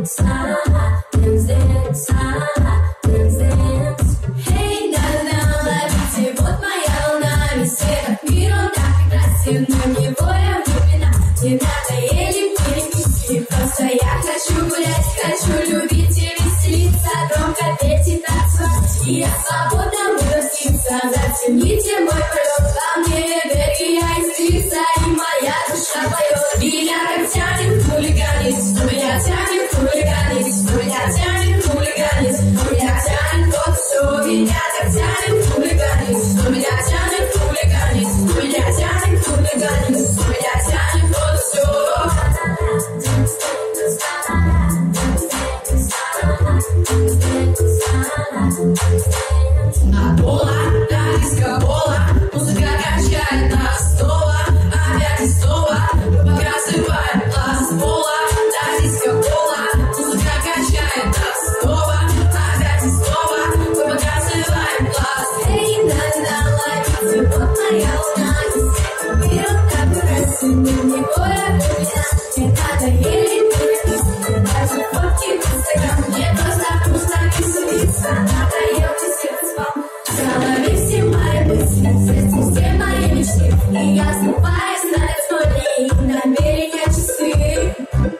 Затяните мой полет, во мне энергия искрится, и моя душа поет. Меня так тянет хулиганить, меня тянет хулиганить, меня тянет хулиганить, меня тянет вот все. Меня так тянет хулиганить, меня тянет хулиганить, меня тянет хулиганить, меня тянет вот все. На пола, на диско-пола, музыка качает нас снова, опять и снова, показываем класс пола, на диско-пола, музыка качает нас снова, опять и снова, показываем класс. Эй, на-на-на, вот моя луна, миром так красиво, не боя меня, не надо еле переписывать, даже фотки в Инстаграм, мне просто вкусно веселиться, надоел ты спам. В голове все мои мысли, в сердце все мои мечты, и я сбываюсь на лицо, и намерения чисты.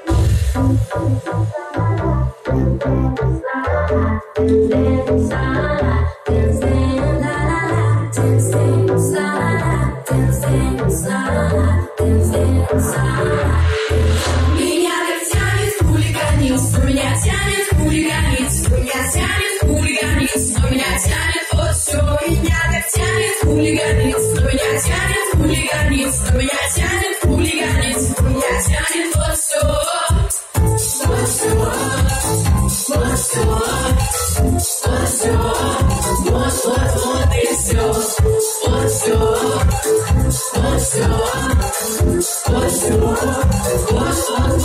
Меня так тянет хулиганить, меня тянет хулиганить, меня тянет хулиганить, меня тянет вот все. Меня так тянет хулиганить, меня тянет хулиганить, меня тянет хулиганить, меня тянет вот все. Вот все, вот все, вот все, вот и все. Вот все, вот все, вот все, вот